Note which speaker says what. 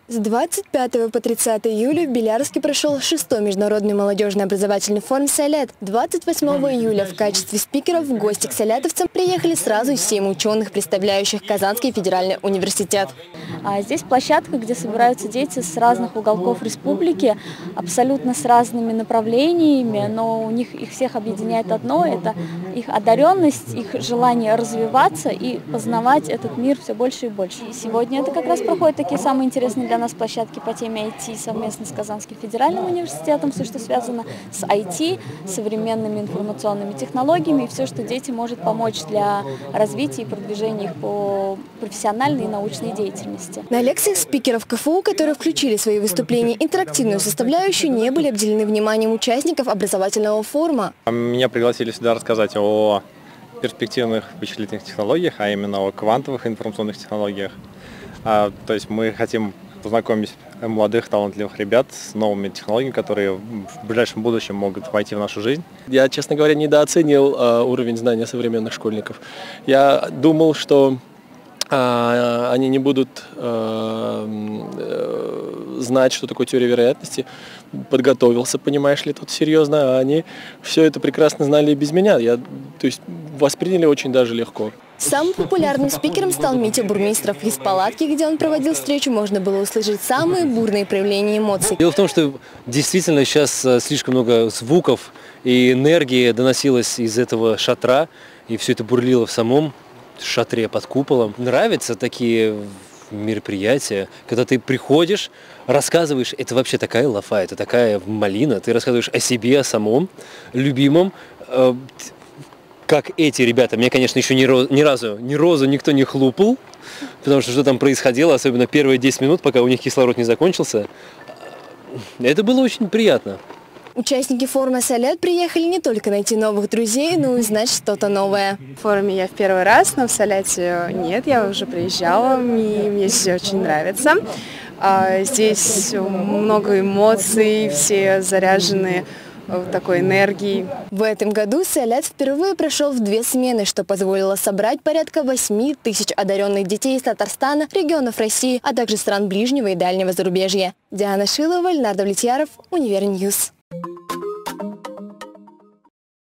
Speaker 1: С 25 по 30 июля в Белярске прошел 6-й международный молодежный образовательный форум «Салят». 28 июля в качестве спикеров в гости к салятовцам приехали сразу 7 ученых, представляющих Казанский федеральный университет.
Speaker 2: Здесь площадка, где собираются дети с разных уголков республики, абсолютно с разными направлениями, но у них их всех объединяет одно – это их одаренность, их желание развиваться и познавать этот мир все больше и больше. И сегодня это как раз проходят такие самые интересные для нас площадки по теме IT совместно с Казанским федеральным университетом, все, что связано с IT, современными информационными технологиями и все, что дети может помочь для развития и продвижения их по профессиональной и научной деятельности.
Speaker 1: На лекциях спикеров КФУ, которые включили в свои выступления интерактивную составляющую, не были обделены вниманием участников образовательного форума.
Speaker 3: Меня пригласили сюда рассказать о перспективных вычислительных технологиях, а именно о квантовых информационных технологиях. То есть мы хотим познакомить молодых, талантливых ребят с новыми технологиями, которые в ближайшем будущем могут войти в нашу жизнь.
Speaker 4: Я, честно говоря, недооценил уровень знания современных школьников. Я думал, что они не будут знать, что такое теория вероятности. Подготовился, понимаешь ли, тут серьезно, а они все это прекрасно знали и без меня. То есть восприняли очень даже легко.
Speaker 1: Самым популярным спикером стал Митя Бурмистров. Из палатки, где он проводил встречу, можно было услышать самые бурные проявления эмоций.
Speaker 5: Дело в том, что действительно сейчас слишком много звуков и энергии доносилось из этого шатра, и все это бурлило в самом шатре под куполом. Нравятся такие мероприятия, когда ты приходишь, рассказываешь, это вообще такая лафа, это такая малина, ты рассказываешь о себе, о самом любимом, как эти ребята. Мне, конечно, еще ни разу никто не хлопал, потому что там происходило, особенно первые 10 минут, пока у них кислород не закончился. Это было очень приятно.
Speaker 1: Участники форума «Салят» приехали не только найти новых друзей, но и узнать что-то новое.
Speaker 6: В форуме я в первый раз, но в «Саляте» нет, я уже приезжала, и мне здесь очень нравится. Здесь много эмоций, все заряжены такой энергией.
Speaker 1: В этом году «Салят» впервые прошел в 2 смены, что позволило собрать порядка 8 тысяч одаренных детей из Татарстана, регионов России, а также стран ближнего и дальнего зарубежья. Диана Шилова, Леонард Влетьяров, Универньюз.